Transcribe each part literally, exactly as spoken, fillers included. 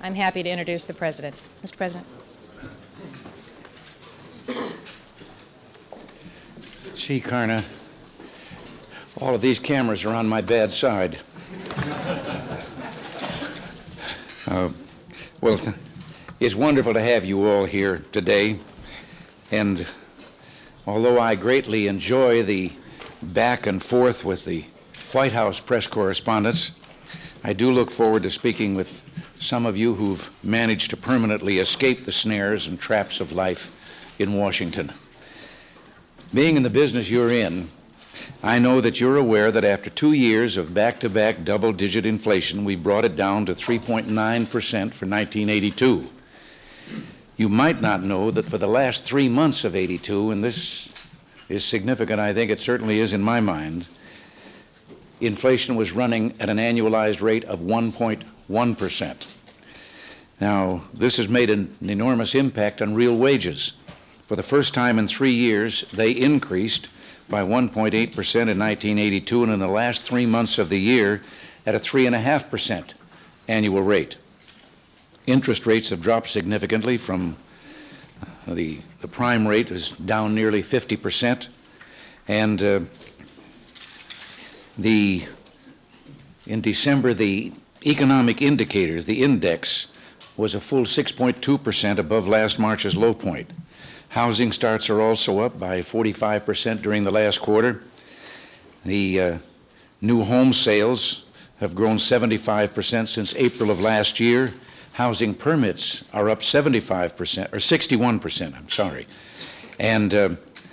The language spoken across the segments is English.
I'm happy to introduce the President. Mister President. Gee, Karna, all of these cameras are on my bad side. uh, well, it's wonderful to have you all here today. And although I greatly enjoy the back and forth with the White House press correspondents, I do look forward to speaking with some of you who've managed to permanently escape the snares and traps of life in Washington. Being in the business you're in, I know that you're aware that after two years of back-to-back double-digit inflation, we brought it down to three point nine percent for nineteen eighty-two. You might not know that for the last three months of eighty-two, and this is significant, I think it certainly is in my mind, inflation was running at an annualized rate of one point one percent. Now, this has made an enormous impact on real wages. For the first time in three years, they increased by one point eight percent in nineteen eighty-two, and in the last three months of the year at a three point five percent annual rate. Interest rates have dropped significantly from the, the prime rate is down nearly fifty percent, and uh, the, in December, the economic indicators, the index, was a full six point two percent above last March's low point. Housing starts are also up by forty-five percent during the last quarter. The uh, new home sales have grown seventy-five percent since April of last year. Housing permits are up seventy-five percent, or sixty-one percent, I'm sorry. And uh,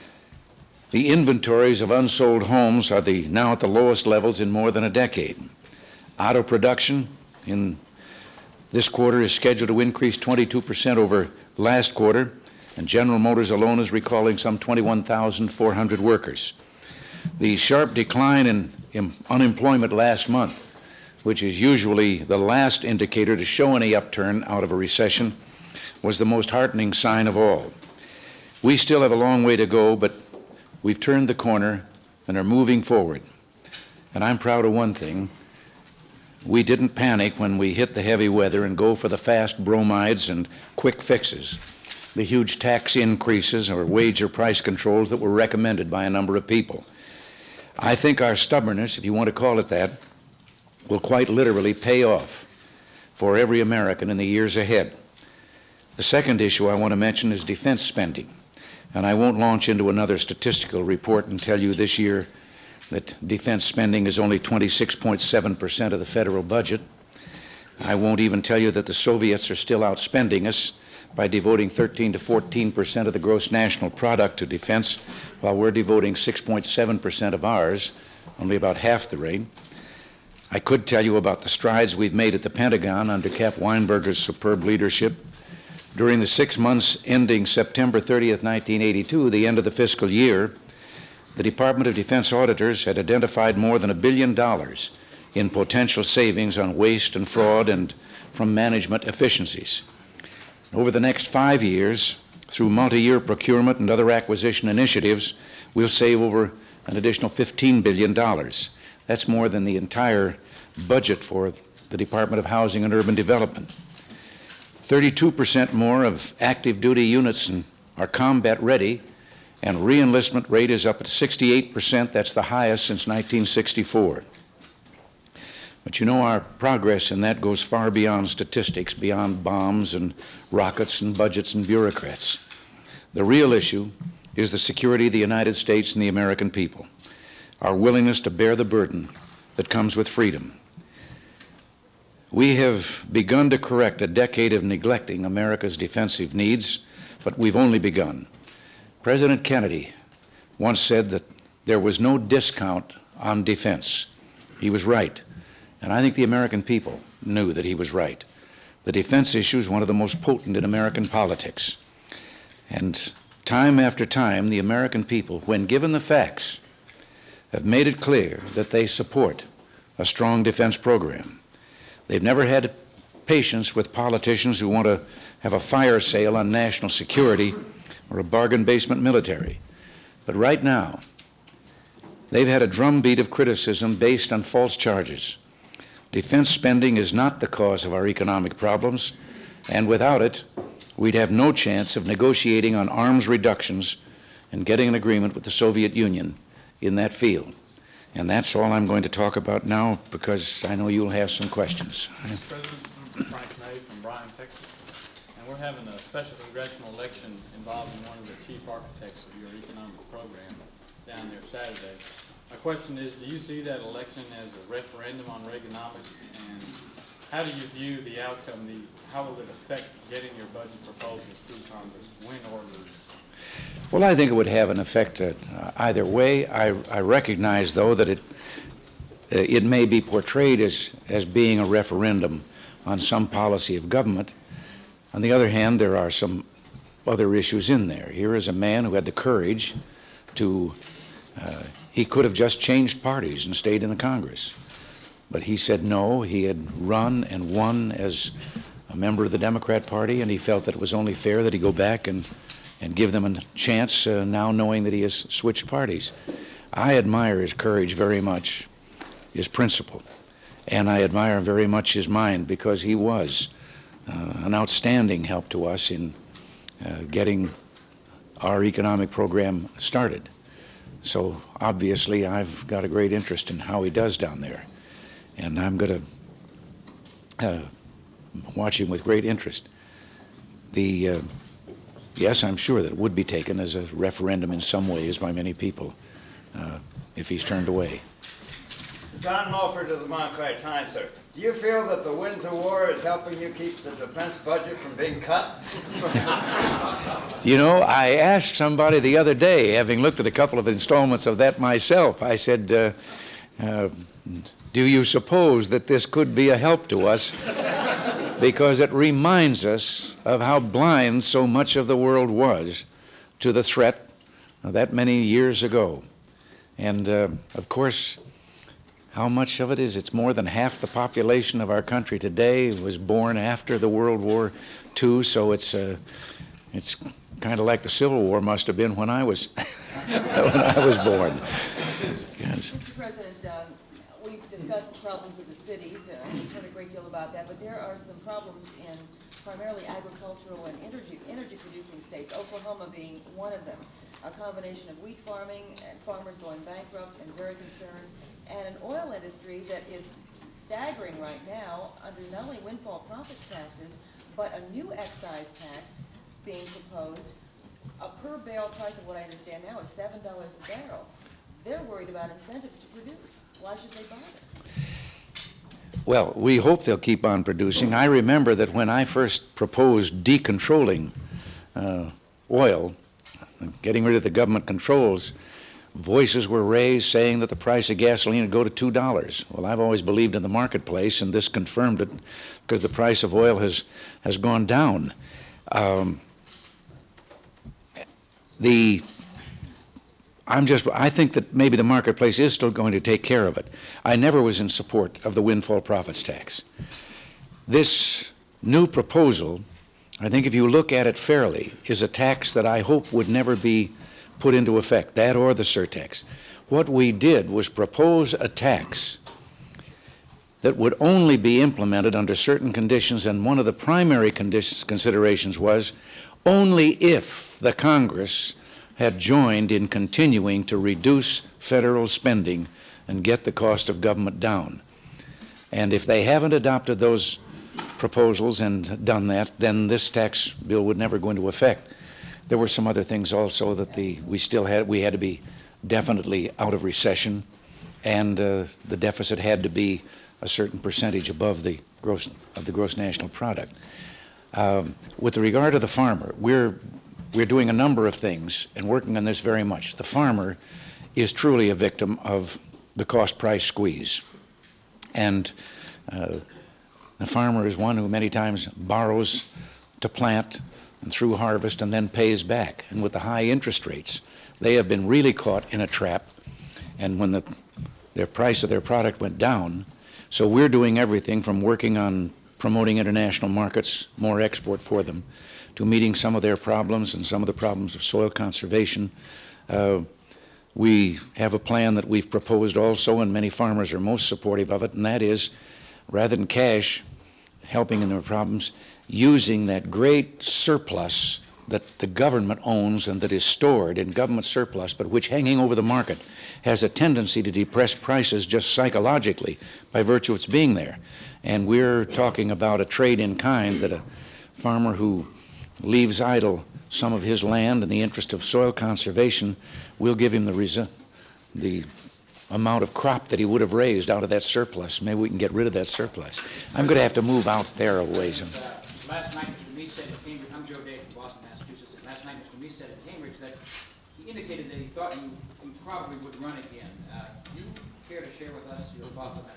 the inventories of unsold homes are the, now at the lowest levels in more than a decade. Auto production in this quarter is scheduled to increase twenty-two percent over last quarter, and General Motors alone is recalling some twenty-one thousand four hundred workers. The sharp decline in, in unemployment last month, which is usually the last indicator to show any upturn out of a recession, was the most heartening sign of all. We still have a long way to go, but we've turned the corner and are moving forward. And I'm proud of one thing. We didn't panic when we hit the heavy weather and go for the fast bromides and quick fixes, the huge tax increases or wage or price controls that were recommended by a number of people. I think our stubbornness, if you want to call it that, will quite literally pay off for every American in the years ahead. The second issue I want to mention is defense spending. And I won't launch into another statistical report and tell you this year that defense spending is only twenty-six point seven percent of the federal budget. I won't even tell you that the Soviets are still outspending us by devoting thirteen to fourteen percent of the gross national product to defense, while we're devoting six point seven percent of ours, only about half the rate. I could tell you about the strides we've made at the Pentagon under Cap Weinberger's superb leadership. During the six months ending September thirtieth, nineteen eighty-two, the end of the fiscal year, the Department of Defense auditors had identified more than a billion dollars in potential savings on waste and fraud and from management efficiencies. Over the next five years, through multi-year procurement and other acquisition initiatives, we'll save over an additional fifteen billion dollars. That's more than the entire budget for the Department of Housing and Urban Development. thirty-two percent more of active duty units are combat ready, and re-enlistment rate is up at sixty-eight percent. That's the highest since nineteen sixty-four. But you know, our progress in that goes far beyond statistics, beyond bombs and rockets and budgets and bureaucrats. The real issue is the security of the United States and the American people, our willingness to bear the burden that comes with freedom. We have begun to correct a decade of neglecting America's defensive needs, but we've only begun. President Kennedy once said that there was no discount on defense. He was right. And I think the American people knew that he was right. The defense issue is one of the most potent in American politics. And time after time, the American people, when given the facts, have made it clear that they support a strong defense program. They've never had patience with politicians who want to have a fire sale on national security or a bargain basement military. But right now, they've had a drumbeat of criticism based on false charges. Defense spending is not the cause of our economic problems, and without it, we'd have no chance of negotiating on arms reductions and getting an agreement with the Soviet Union in that field. And that's all I'm going to talk about now, because I know you'll have some questions. President, I'm Frank May from Bryan, Texas, and we're having a special congressional election involving one of the chief architects of your economic program down there Saturday. My question is, do you see that election as a referendum on Reaganomics, and how do you view the outcome? The, how will it affect getting your budget proposals through Congress, win or lose? Well, I think it would have an effect uh, either way. I, I recognize, though, that it, uh, it may be portrayed as, as being a referendum on some policy of government. On the other hand, there are some other issues in there. Here is a man who had the courage to, uh, he could have just changed parties and stayed in the Congress. But he said no. He had run and won as a member of the Democrat Party, and he felt that it was only fair that he go back and and give them a chance uh, now knowing that he has switched parties. I admire his courage very much, his principle, and I admire very much his mind, because he was uh, an outstanding help to us in uh, getting our economic program started. So obviously I've got a great interest in how he does down there, and I'm going to uh, watch him with great interest. The uh, Yes, I'm sure that it would be taken as a referendum in some ways by many people uh, if he's turned away. John Mulford of the Montclair Times, sir. Do you feel that the Winds of War is helping you keep the defense budget from being cut? You know, I asked somebody the other day, having looked at a couple of installments of that myself, I said, uh, uh, do you suppose that this could be a help to us? Because it reminds us of how blind so much of the world was to the threat that many years ago. And uh, of course, how much of it is? It's more than half the population of our country today was born after the World War Two, so it's, uh, it's kind of like the Civil War must have been when I was, when I was born. Yes. Mister President, um, we've discussed the problems of the cities. Uh, we've heard a great deal about that, but there are some problems in primarily agricultural and energy, energy-producing states, Oklahoma being one of them. A combination of wheat farming and farmers going bankrupt and very concerned, and an oil industry that is staggering right now under not only windfall profits taxes, but a new excise tax being proposed. A per barrel price of what I understand now is seven dollars a barrel. They're worried about incentives to produce. Why should they bother? Well, we hope they'll keep on producing. I remember that when I first proposed decontrolling uh, oil, getting rid of the government controls, voices were raised saying that the price of gasoline would go to two dollars. Well, I've always believed in the marketplace, and this confirmed it, because the price of oil has, has gone down. Um, the I'm just, I think that maybe the marketplace is still going to take care of it. I never was in support of the windfall profits tax. This new proposal, I think if you look at it fairly, is a tax that I hope would never be put into effect, that or the surtax. What we did was propose a tax that would only be implemented under certain conditions, and one of the primary conditions, considerations was only if the Congress had joined in continuing to reduce federal spending and get the cost of government down. And if they haven't adopted those proposals and done that, then this tax bill would never go into effect. There were some other things also that the, we still had, we had to be definitely out of recession, and uh, the deficit had to be a certain percentage above the gross, of the gross national product. Um, with regard to the farmer, we're We're doing a number of things and working on this very much. The farmer is truly a victim of the cost-price squeeze. And uh, the farmer is one who many times borrows to plant and through harvest and then pays back. And with the high interest rates, they have been really caught in a trap. And when the, their price of their product went down, so we're doing everything from working on promoting international markets, more export for them, to meeting some of their problems and some of the problems of soil conservation. Uh, we have a plan that we've proposed also, and many farmers are most supportive of it, and that is rather than cash helping in their problems, using that great surplus that the government owns and that is stored in government surplus, but which hanging over the market has a tendency to depress prices just psychologically by virtue of its being there. And we're talking about a trade in kind, that a farmer who leaves idle some of his land in the interest of soil conservation, we'll give him the, resu the amount of crop that he would have raised out of that surplus. Maybe we can get rid of that surplus. I'm going to have to move out there a ways. Uh, last night, Mister Meese said at Cambridge, I'm Joe Day from Boston, Massachusetts, and last night Mister Meese said at Cambridge that he indicated that he thought you, you probably would run again. Uh, do you care to share with us your thoughts on that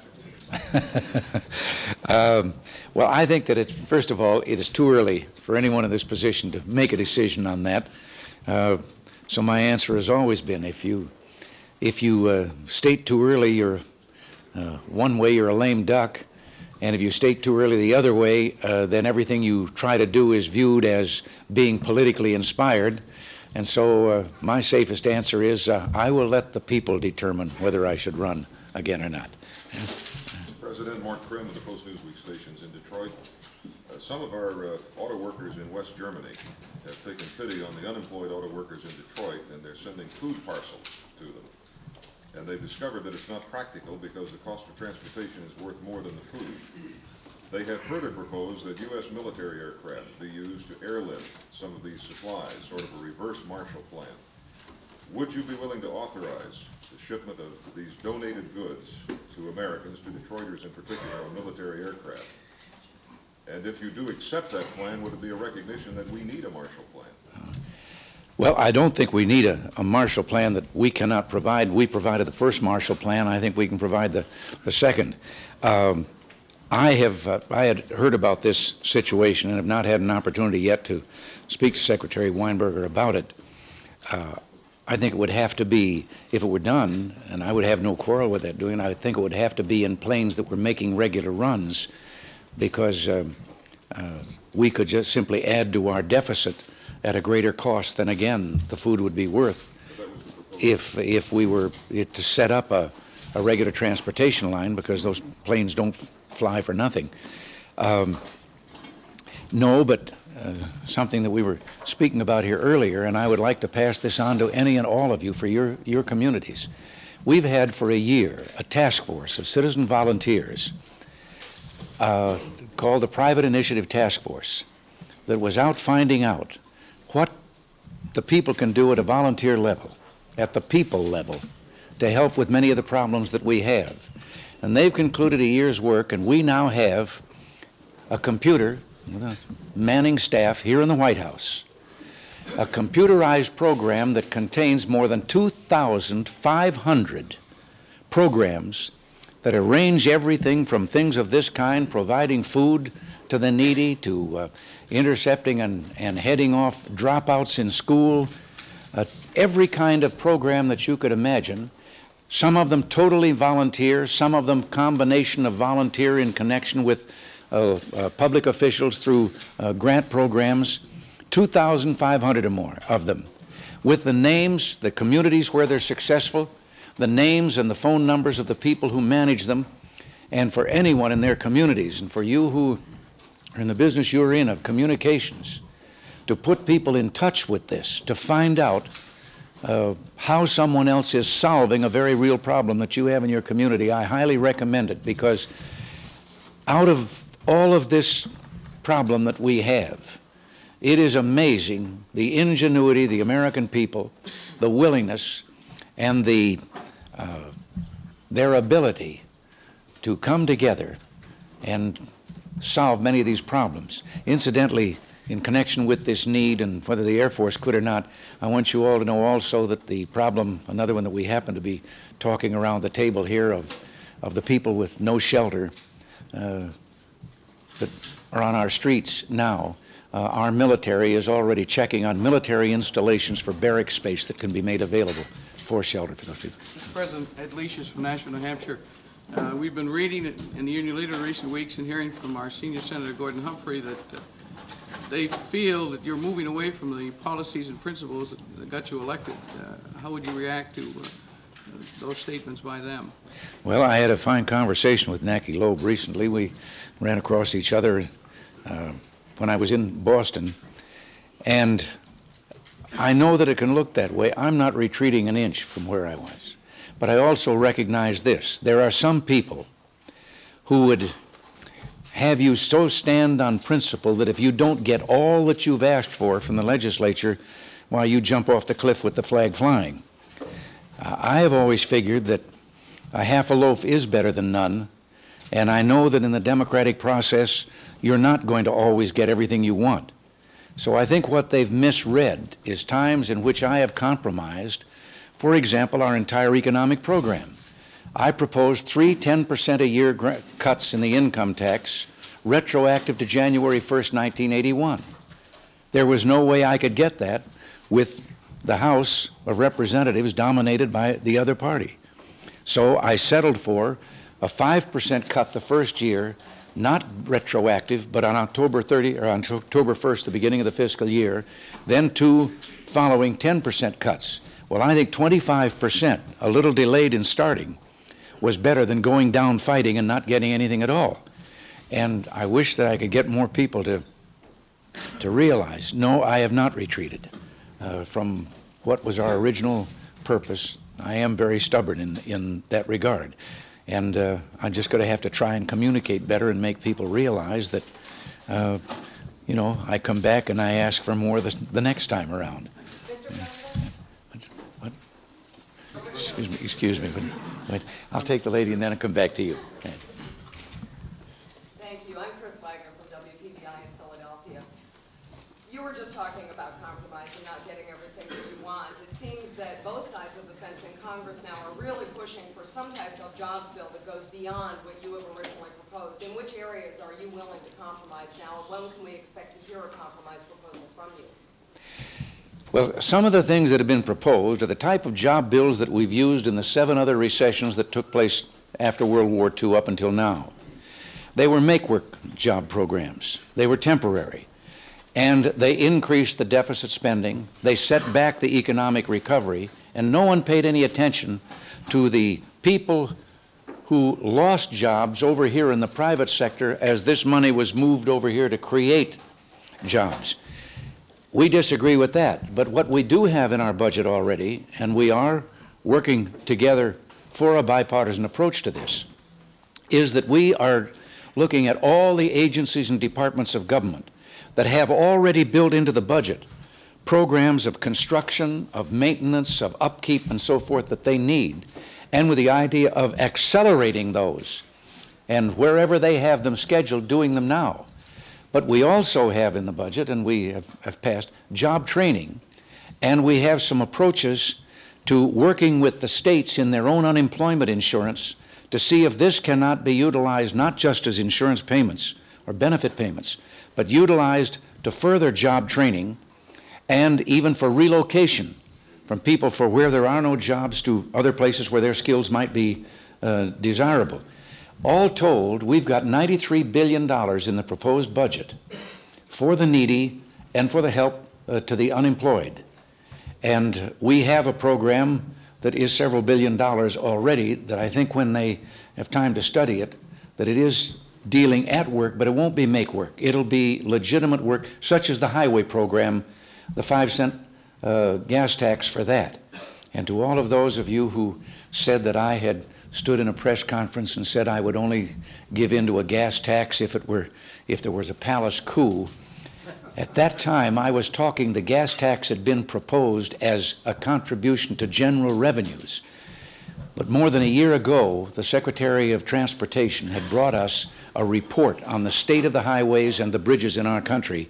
particular um, well, I think that, it's, first of all, it is too early for anyone in this position to make a decision on that. Uh, so my answer has always been, if you, if you uh, state too early you're uh, one way, you're a lame duck, and if you state too early the other way, uh, then everything you try to do is viewed as being politically inspired. And so uh, my safest answer is uh, I will let the people determine whether I should run again or not. President, Mark Krim of the Post Newsweek stations in Detroit. Uh, some of our uh, auto workers in West Germany have taken pity on the unemployed auto workers in Detroit, and they're sending food parcels to them. And they've discovered that it's not practical because the cost of transportation is worth more than the food. They have further proposed that U S military aircraft be used to airlift some of these supplies, sort of a reverse Marshall Plan. Would you be willing to authorize the shipment of these donated goods to Americans, to Detroiters in particular, on military aircraft? And if you do accept that plan, would it be a recognition that we need a Marshall Plan? Well, I don't think we need a, a Marshall Plan that we cannot provide. We provided the first Marshall Plan. I think we can provide the, the second. Um, I have uh, I had heard about this situation and have not had an opportunity yet to speak to Secretary Weinberger about it. Uh, I think it would have to be, if it were done, and I would have no quarrel with that doing, I think it would have to be in planes that were making regular runs, because uh, uh, we could just simply add to our deficit at a greater cost than, again, the food would be worth if, if we were to set up a, a regular transportation line, because those planes don't fly for nothing. Um, no, but uh, something that we were speaking about here earlier, and I would like to pass this on to any and all of you for your, your communities. We've had for a year a task force of citizen volunteers uh, called the Private Initiative Task Force that was out finding out what the people can do at a volunteer level, at the people level, to help with many of the problems that we have. And they've concluded a year's work, and we now have a computer with a manning staff here in the White House, a computerized program that contains more than two thousand five hundred programs that arrange everything from things of this kind, providing food to the needy, to uh, intercepting and, and heading off dropouts in school, uh, every kind of program that you could imagine. Some of them totally volunteer, some of them combination of volunteer in connection with uh, uh, public officials through uh, grant programs, two thousand five hundred or more of them, with the names, the communities where they're successful, the names and the phone numbers of the people who manage them, and for anyone in their communities, and for you who are in the business you're in of communications, to put people in touch with this, to find out Uh, how someone else is solving a very real problem that you have in your community. I highly recommend it, because out of all of this problem that we have, it is amazing the ingenuity, the American people, the willingness, and the, uh, their ability to come together and solve many of these problems. Incidentally, in connection with this need, and whether the Air Force could or not, I want you all to know also that the problem, another one that we happen to be talking around the table here, of, of the people with no shelter uh, that are on our streets now, uh, our military is already checking on military installations for barrack space that can be made available for shelter for those people. Mister President, Ed Leash from Nashville, New Hampshire. Uh, we've been reading in the Union Leader in recent weeks and hearing from our senior Senator Gordon Humphrey that uh, they feel that you're moving away from the policies and principles that, that got you elected. Uh, how would you react to uh, those statements by them. Well, I had a fine conversation with Naki Loeb recently. We ran across each other uh, when I was in Boston, and I know that it can look that way. I'm not retreating an inch from where I was. But I also recognize this. There are some people who would have you so stand on principle that if you don't get all that you've asked for from the legislature, why, you jump off the cliff with the flag flying. Uh, I have always figured that a half a loaf is better than none, and I know that in the democratic process, you're not going to always get everything you want. So I think what they've misread is times in which I have compromised, for example, our entire economic program. I proposed three ten percent a year cuts in the income tax, retroactive to January first, nineteen eighty-one. There was no way I could get that with the House of Representatives dominated by the other party. So I settled for a five percent cut the first year, not retroactive, but on October thirtieth or on October first, the beginning of the fiscal year, then two following ten percent cuts. Well, I think twenty-five percent, a little delayed in starting, was better than going down fighting and not getting anything at all. And I wish that I could get more people to, to realize, no, I have not retreated uh, from what was our original purpose. I am very stubborn in, in that regard. And uh, I'm just going to have to try and communicate better and make people realize that, uh, you know, I come back and I ask for more the, the next time around. Mister President? What? What? Excuse me, excuse me, but wait, I'll take the lady and then I'll come back to you. Okay. Thank you. I'm Chris Wagner from W H T V in Philadelphia. You were just talking about compromise and not getting everything that you want. It seems that both sides of the fence in Congress now are really pushing for some type of jobs bill that goes beyond what you have originally proposed. In which areas are you willing to compromise now, and when can we expect to hear a compromise proposal from you? Well, some of the things that have been proposed are the type of job bills that we've used in the seven other recessions that took place after World War Two up until now. They were make-work job programs. They were temporary. And they increased the deficit spending. They set back the economic recovery. And no one paid any attention to the people who lost jobs over here in the private sector as this money was moved over here to create jobs. We disagree with that, but what we do have in our budget already, and we are working together for a bipartisan approach to this, is that we are looking at all the agencies and departments of government that have already built into the budget programs of construction, of maintenance, of upkeep, and so forth that they need, and with the idea of accelerating those, and wherever they have them scheduled, doing them now. But we also have in the budget, and we have, have passed, job training, and we have some approaches to working with the states in their own unemployment insurance to see if this cannot be utilized not just as insurance payments or benefit payments, but utilized to further job training and even for relocation from people for where there are no jobs to other places where their skills might be uh, desirable. All told, we've got ninety-three billion dollars in the proposed budget for the needy and for the help uh, to the unemployed. And we have a program that is several billion dollars already that I think when they have time to study it, that it is dealing at work, but it won't be make work. It'll be legitimate work, such as the highway program, the five cent uh, gas tax for that. And to all of those of you who said that I had stood in a press conference and said I would only give in to a gas tax if it were, if there was a palace coup, at that time I was talking, the gas tax had been proposed as a contribution to general revenues. But more than a year ago, the Secretary of Transportation had brought us a report on the state of the highways and the bridges in our country,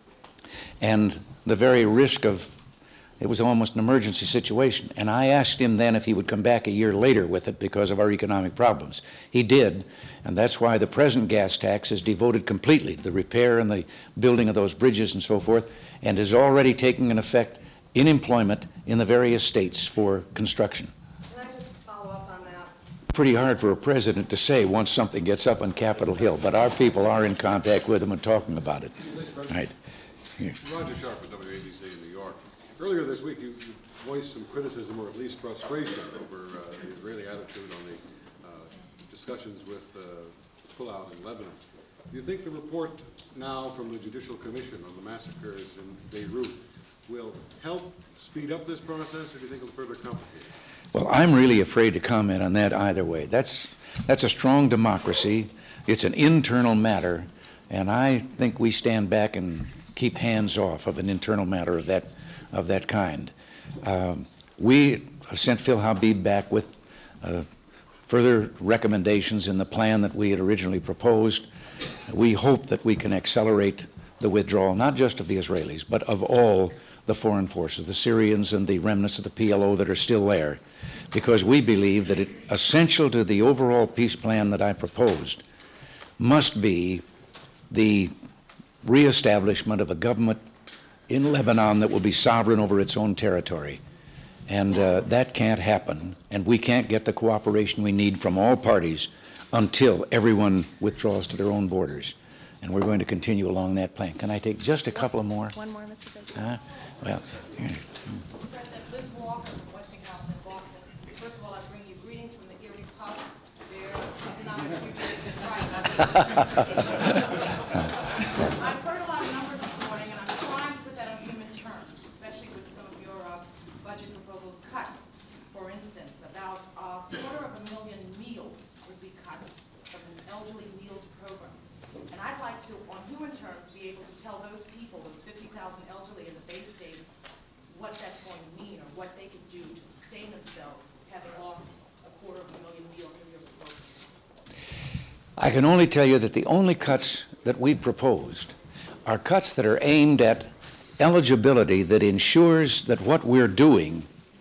and the very risk of, it was almost an emergency situation. And I asked him then if he would come back a year later with it because of our economic problems. He did, and that's why the present gas tax is devoted completely to the repair and the building of those bridges and so forth, and is already taking an effect in employment in the various states for construction. Can I just follow up on that? Pretty hard for a president to say once something gets up on Capitol Hill, but our people are in contact with him and talking about it. Right. Here. Roger Sharp at W A B C in New York. Earlier this week, you, you voiced some criticism or at least frustration over uh, the Israeli attitude on the uh, discussions with uh, pullout in Lebanon. Do you think the report now from the Judicial Commission on the massacres in Beirut will help speed up this process, or do you think it will further complicate it? Well, I'm really afraid to comment on that either way. That's, that's a strong democracy. It's an internal matter, and I think we stand back and keep hands off of an internal matter of that, of that kind. Um, we have sent Phil Habib back with uh, further recommendations in the plan that we had originally proposed. We hope that we can accelerate the withdrawal, not just of the Israelis, but of all the foreign forces, the Syrians and the remnants of the P L O that are still there, because we believe that it, essential to the overall peace plan that I proposed must be the reestablishment of a government in Lebanon that will be sovereign over its own territory. And uh, that can't happen, and we can't get the cooperation we need from all parties until everyone withdraws to their own borders. And we're going to continue along that plan. Can I take just a couple of more? One more, Mister President. Uh, well, here. Mister President, Liz Walker from Westinghouse in Boston. First of all, I bring you greetings from the Erie Pub. Their economic future has been bright. I've heard a lot of numbers this morning, and I'm trying to put that on human terms, especially with some of your uh, budget proposals cuts. For instance, about a quarter of a million meals would be cut from an elderly meals program. And I'd like to, on human terms, be able to tell those people, those fifty thousand elderly in the Bay State, what that's going to mean or what they could do to sustain themselves, having lost a quarter of a million meals with your proposal. I can only tell you that the only cuts that we've proposed are cuts that are aimed at eligibility that ensures that what we're doing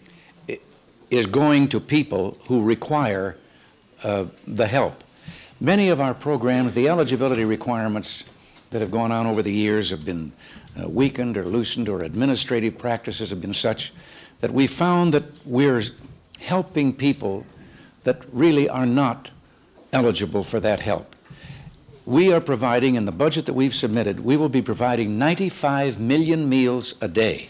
is going to people who require uh, the help. Many of our programs, the eligibility requirements that have gone on over the years have been uh, weakened or loosened, or administrative practices have been such that we found that we're helping people that really are not eligible for that help. We are providing, in the budget that we've submitted, we will be providing ninety-five million meals a day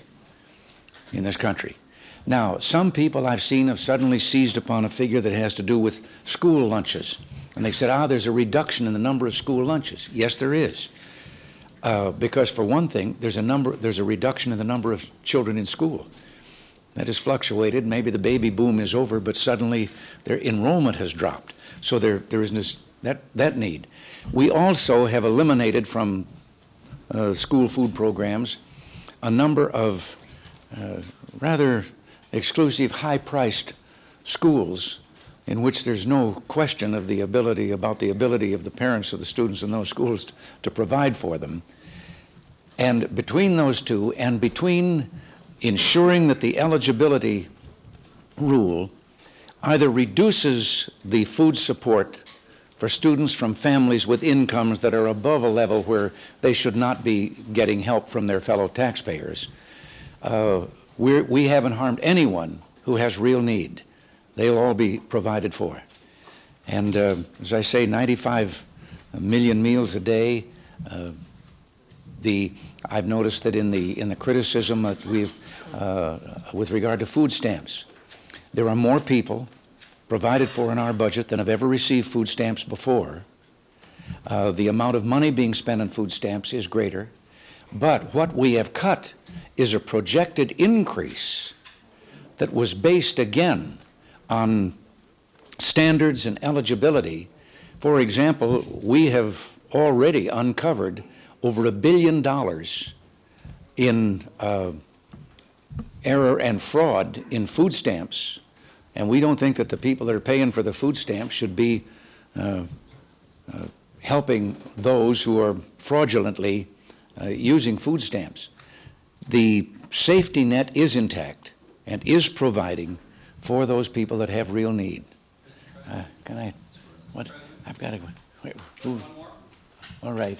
in this country. Now, some people I've seen have suddenly seized upon a figure that has to do with school lunches. And they said, ah, there's a reduction in the number of school lunches. Yes, there is. Uh, because for one thing, there's a number, there's a reduction in the number of children in school. That has fluctuated. Maybe the baby boom is over, but suddenly their enrollment has dropped. So there, there is this, that, that need. We also have eliminated from uh, school food programs a number of uh, rather exclusive, high-priced schools in which there's no question of the ability, about the ability of the parents of the students in those schools to, to provide for them. And between those two, and between ensuring that the eligibility rule either reduces the food support for students from families with incomes that are above a level where they should not be getting help from their fellow taxpayers, uh, we're, we haven't harmed anyone who has real need. They'll all be provided for. And uh, as I say, ninety-five million meals a day. Uh, the, I've noticed that in the, in the criticism that we've, uh, with regard to food stamps, there are more people provided for in our budget than have ever received food stamps before. Uh, the amount of money being spent on food stamps is greater. But what we have cut is a projected increase that was based, again, on standards and eligibility. For example, we have already uncovered over a billion dollars in uh, error and fraud in food stamps, and we don't think that the people that are paying for the food stamps should be uh, uh, helping those who are fraudulently uh, using food stamps. The safety net is intact and is providing for those people that have real need. Uh, can I, what, I've got to go, wait, who, all right.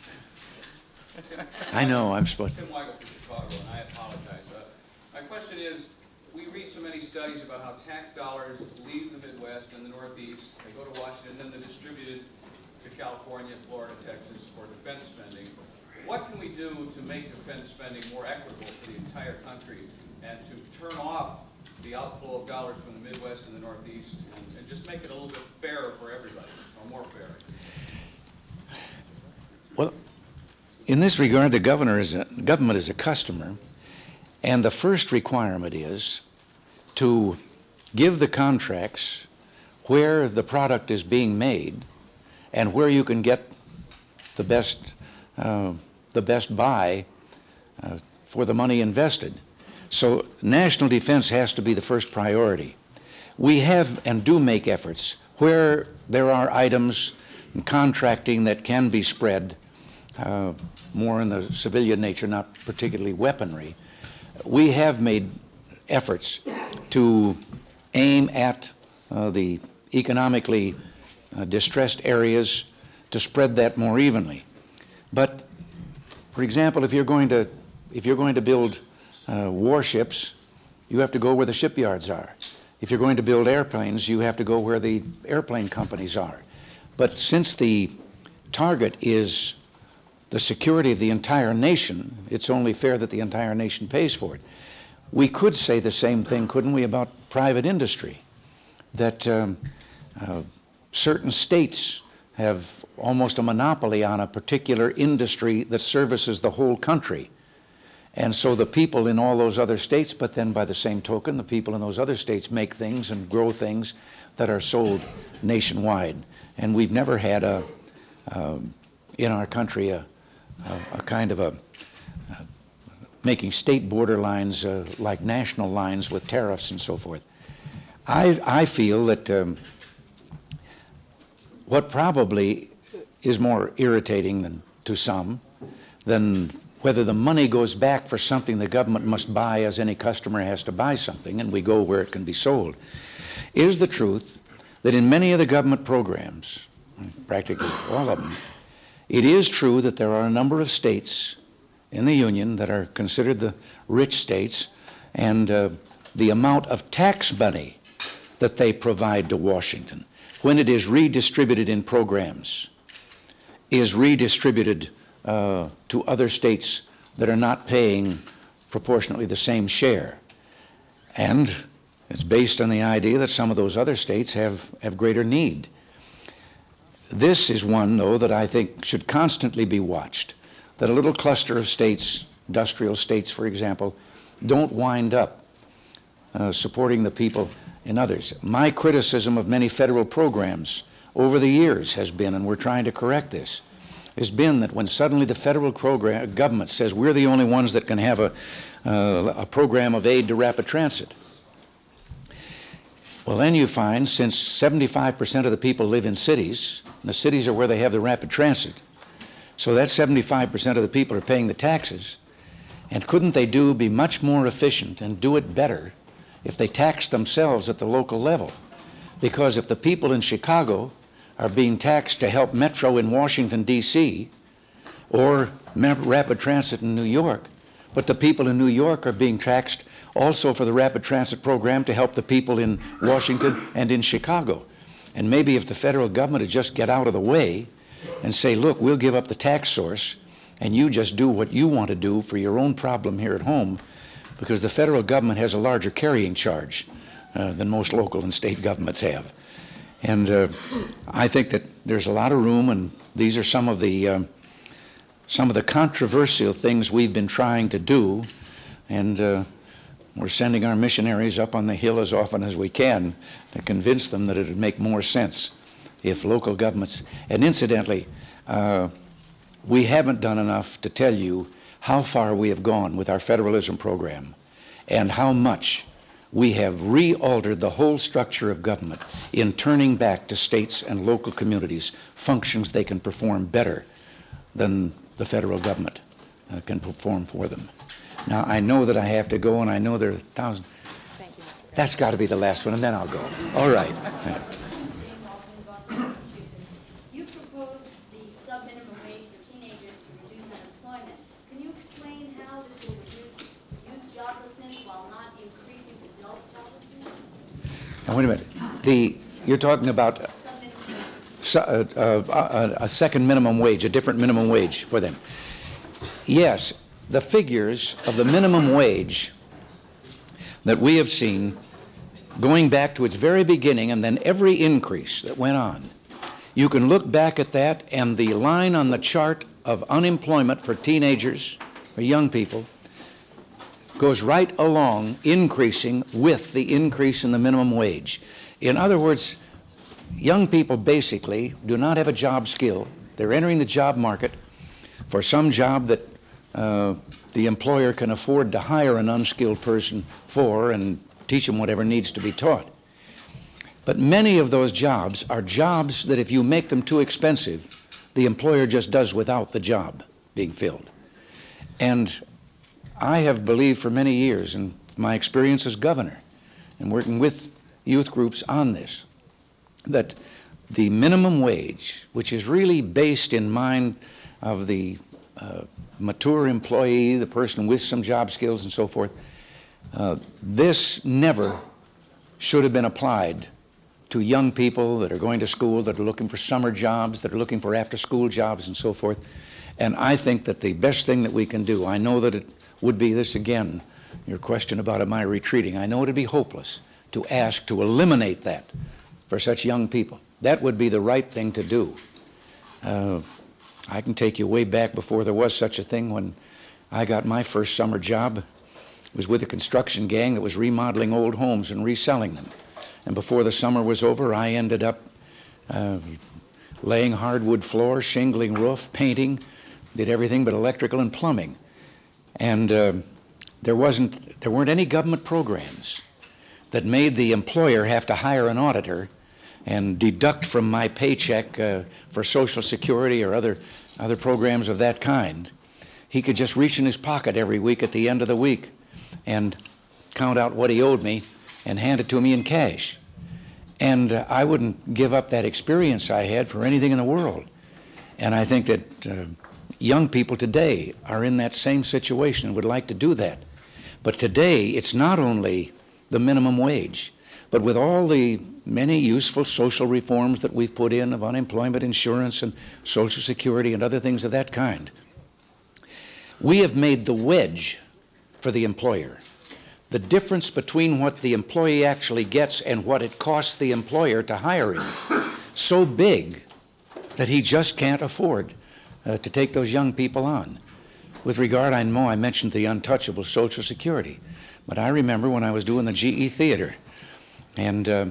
I know, I'm supposed to. Tim Weigel from Chicago, and I apologize. Uh, my question is, we read so many studies about how tax dollars leave the Midwest and the Northeast, they go to Washington, and then they're distributed to California, Florida, Texas for defense spending. What can we do to make defense spending more equitable for the entire country and to turn off the outflow of dollars from the Midwest and the Northeast and, and just make it a little bit fairer for everybody, or more fair? Well, in this regard, the governor is a, government is a customer, and the first requirement is to give the contracts where the product is being made and where you can get the best, uh, the best buy uh, for the money invested. So national defense has to be the first priority. We have and do make efforts where there are items in contracting that can be spread uh, more in the civilian nature, not particularly weaponry. We have made efforts to aim at uh, the economically uh, distressed areas to spread that more evenly. But, for example, if you're going to, if you're going to build uh, warships, you have to go where the shipyards are. If you're going to build airplanes, you have to go where the airplane companies are. But since the target is the security of the entire nation, it's only fair that the entire nation pays for it. We could say the same thing, couldn't we, about private industry, that um, uh, certain states have almost a monopoly on a particular industry that services the whole country. And so the people in all those other states, but then by the same token, the people in those other states make things and grow things that are sold nationwide. And we've never had a, uh, in our country, a, a, a kind of a, uh, making state border lines uh, like national lines with tariffs and so forth. I, I feel that um, what probably is more irritating than, to some than whether the money goes back for something the government must buy, as any customer has to buy something, and we go where it can be sold, is the truth that in many of the government programs, practically all of them, it is true that there are a number of states in the Union that are considered the rich states, and uh, the amount of tax money that they provide to Washington, when it is redistributed in programs, is redistributed uh, to other states that are not paying proportionately the same share. And it's based on the idea that some of those other states have, have greater need. This is one, though, that I think should constantly be watched, that a little cluster of states, industrial states, for example, don't wind up uh, supporting the people in others. My criticism of many federal programs over the years has been, and we're trying to correct this, has been that when suddenly the federal program, government says we're the only ones that can have a, uh, a program of aid to rapid transit, well, then you find, since seventy-five percent of the people live in cities, and the cities are where they have the rapid transit, so that seventy-five percent of the people are paying the taxes, and couldn't they do, be much more efficient and do it better if they tax themselves at the local level? Because if the people in Chicago are being taxed to help Metro in Washington, D C, or rapid transit in New York, but the people in New York are being taxed also for the rapid transit program to help the people in Washington and in Chicago. And maybe if the federal government would just get out of the way and say, look, we'll give up the tax source and you just do what you want to do for your own problem here at home, because the federal government has a larger carrying charge uh, than most local and state governments have. And uh, I think that there's a lot of room, and these are some of the um, some of the controversial things we've been trying to do, and uh, we're sending our missionaries up on the hill as often as we can to convince them that it would make more sense if local governments, and incidentally, uh, we haven't done enough to tell you how far we have gone with our federalism program and how much we have re-altered the whole structure of government in turning back to states and local communities functions they can perform better than the federal government uh, can perform for them. Now, I know that I have to go, and I know there are a thousand. Thank you, Mister President. That's got to be the last one, and then I'll go. All right. You proposed the sub-minimum wage for teenagers to reduce unemployment. Can you explain how this will reduce youth joblessness while not increasing adult joblessness? Now, wait a minute. The, you're talking about uh, uh, uh, a second minimum wage, a different minimum wage for them. Yes, the figures of the minimum wage that we have seen going back to its very beginning and then every increase that went on. You can look back at that, and the line on the chart of unemployment for teenagers or young people goes right along, increasing with the increase in the minimum wage. In other words, young people basically do not have a job skill. They're entering the job market for some job that uh, the employer can afford to hire an unskilled person for and teach them whatever needs to be taught. But many of those jobs are jobs that if you make them too expensive, the employer just does without the job being filled. And I have believed for many years, in my experience as governor and working with youth groups on this, that the minimum wage, which is really based in mind of the uh, mature employee, the person with some job skills and so forth, uh, this never should have been applied to young people that are going to school, that are looking for summer jobs, that are looking for after-school jobs and so forth. And I think that the best thing that we can do, I know that it would be this again, your question about am I retreating, I know it would be hopeless to ask to eliminate that for such young people. That would be the right thing to do. Uh, I can take you way back before there was such a thing. When I got my first summer job, it was with a construction gang that was remodeling old homes and reselling them. And before the summer was over, I ended up uh, laying hardwood floor, shingling roof, painting, did everything but electrical and plumbing. And uh, there wasn't, there weren't any government programs that made the employer have to hire an auditor and deduct from my paycheck uh, for Social Security or other, other programs of that kind. He could just reach in his pocket every week at the end of the week and count out what he owed me and hand it to me in cash. And uh, I wouldn't give up that experience I had for anything in the world. And I think that uh, young people today are in that same situation and would like to do that. But today, it's not only the minimum wage, but with all the many useful social reforms that we've put in of unemployment insurance and Social Security and other things of that kind, we have made the wedge for the employer, the difference between what the employee actually gets and what it costs the employer to hire him, so big that he just can't afford uh, to take those young people on. With regard, I know I mentioned the untouchable Social Security, but I remember when I was doing the G E Theater, and uh,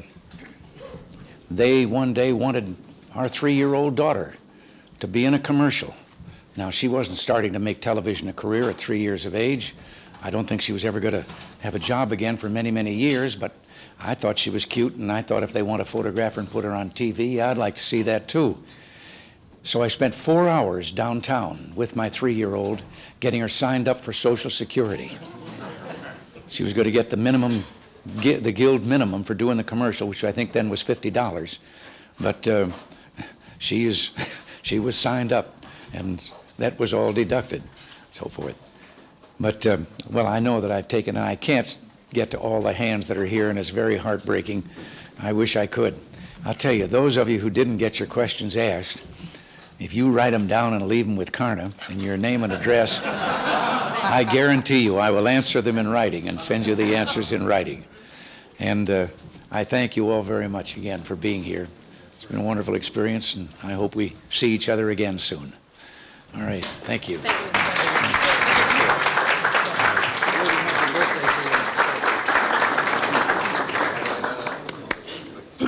they one day wanted our three-year-old daughter to be in a commercial. Now, she wasn't starting to make television a career at three years of age. I don't think she was ever going to have a job again for many, many years, but I thought she was cute, and I thought if they want to photograph her and put her on T V, I'd like to see that too. So I spent four hours downtown with my three-year-old getting her signed up for Social Security. She was going to get the minimum, the guild minimum for doing the commercial, which I think then was fifty dollars. But uh, she, is, she was signed up, and that was all deducted, so forth. But, uh, well, I know that I've taken, and I can't get to all the hands that are here, and it's very heartbreaking. I wish I could. I'll tell you, those of you who didn't get your questions asked, if you write them down and leave them with Karna and your name and address, I guarantee you I will answer them in writing and send you the answers in writing. And uh, I thank you all very much again for being here. It's been a wonderful experience, and I hope we see each other again soon. All right, thank you. Thank you, Mister President.